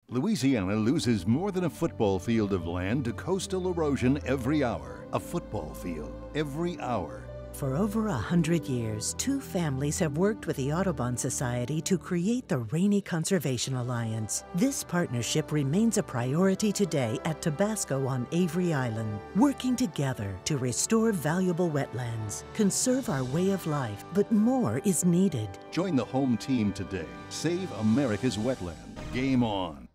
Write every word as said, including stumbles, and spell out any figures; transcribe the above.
Louisiana loses more than a football field of land to coastal erosion every hour. A football field every hour. For over a hundred years, two families have worked with the Audubon Society to create the Rainey Conservation Alliance. This partnership remains a priority today at Tabasco on Avery Island, working together to restore valuable wetlands, conserve our way of life, but more is needed. Join the home team today. Save America's wetland. Game on.